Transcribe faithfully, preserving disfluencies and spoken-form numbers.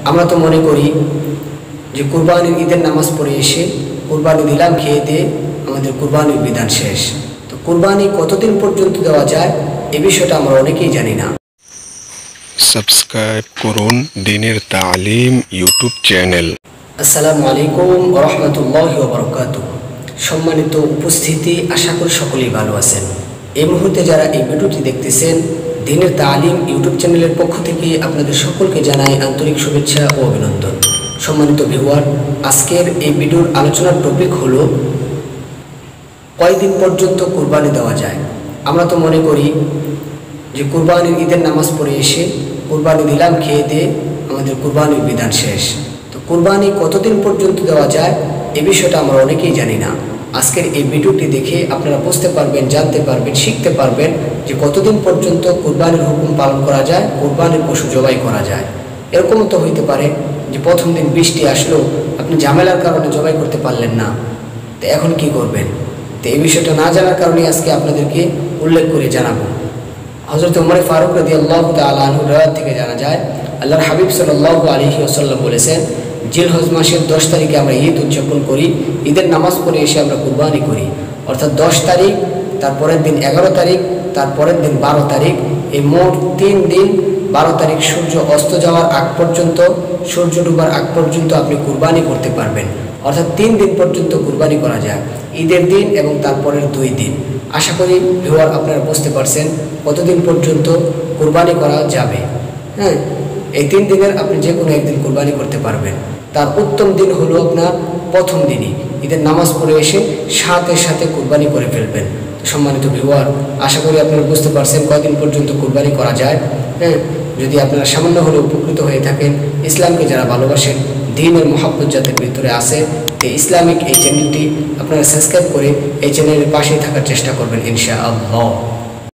আমরা তো মনে করি যে কুরবানির ঈদের নামাজ পড়ে এসে কুরবানি দিলাম, খেয়ে দিয়ে আমাদের কুরবানির বিধান শেষ। তো কুরবানি কতদিন পর্যন্ত দেওয়া যায় এ বিষয়টা আমরা অনেকেই জানি না। সাবস্ক্রাইব করুন দ্বীনের তালিম ইউটিউব চ্যানেল। আসসালামু আলাইকুম ওয়া রাহমাতুল্লাহি ওয়া বারাকাতুহু। সম্মানিত উপস্থিতি, আশা করি সকলেই ভালো আছেন। এই মুহূর্তে যারা এই ভিডিওটি দেখতেছেন, দ্বীনের তালিম ইউটিউব চ্যানেলের পক্ষ থেকে আপনাদের সকলকে জানাই আন্তরিক শুভেচ্ছা ও অভিনন্দন। সম্মানিত ভিউয়ার, আজকের এই ভিডিওর আলোচনার টপিক হলো কয়দিন পর্যন্ত কুরবানি দেওয়া যায়। আমরা তো মনে করি যে কুরবানির ঈদের নামাজ পড়ে এসে কুরবানি দিলাম, খেয়ে দিয়ে আমাদের কুরবানির বিধান শেষ। তো কুরবানি কতদিন পর্যন্ত দেওয়া যায় এ বিষয়টা আমরা অনেকেই জানি না। আজকের এই ভিডিওটি দেখে আপনারা বুঝতে পারবেন, জানতে পারবেন, শিখতে পারবেন যে কতদিন পর্যন্ত কুরবানির হুকুম পালন করা যায়, কুরবানির পশু জবাই করা যায়। এরকমও তো হইতে পারে যে প্রথম দিন বৃষ্টি আসলো, আপনি ঝামেলার কারণে জবাই করতে পারলেন না, তো এখন কি করবেন? তো এই বিষয়টা না জানার কারণে আজকে আপনাদেরকে উল্লেখ করে জানাবো। হযরত ওমর ফারুক রাদিয়াল্লাহু তাআলা আনহু রাওয়ায়াত থেকে জানা যায়, আল্লাহর হাবিব সাল্লাল্লাহু আলাইহি ওয়াসাল্লাম বলেছেন, জিলহজ মাসের দশ তারিখে আমরা ঈদ উদযাপন করি, ঈদের নামাজ পড়ে এসে আমরা কুরবানি করি। অর্থাৎ দশ তারিখ, তারপরের দিন এগারো তারিখ, তারপরের দিন বারো তারিখ, এই মোট তিন দিন। বারো তারিখ সূর্য অস্ত যাওয়ার আগ পর্যন্ত, সূর্য ডুবার আগ পর্যন্ত আপনি কুরবানি করতে পারবেন। অর্থাৎ তিন দিন পর্যন্ত কুরবানি করা যায়, ঈদের দিন এবং তারপরের দুই দিন। আশা করি ভিউয়ার আপনারা বুঝতে পারছেন কতদিন পর্যন্ত কুরবানি করা যাবে। হ্যাঁ, এই তিন দিনের আপনি যে কোনো একদিন কুরবানি করতে পারবেন। তার উত্তম দিন হলো আপনার প্রথম দিনই, ঈদের নামাজ পড়ে এসে সাথে সাথে কুরবানি করে ফেলবেন। সম্মানিত ভিউয়ার, আশা করি আপনারা বুঝতে পারছেন কয়দিন পর্যন্ত কুরবানি করা যায়। হ্যাঁ, যদি আপনারা সামান্য হলে উপকৃত হয়ে থাকেন, ইসলামকে যারা ভালোবাসেন, দ্বীনের মহব্বত যাদের ভিতরে আছে, এই ইসলামিক এই চ্যানেলটি আপনারা সাবস্ক্রাইব করে এই চ্যানেলের পাশেই থাকার চেষ্টা করবেন ইনশাআল্লাহ।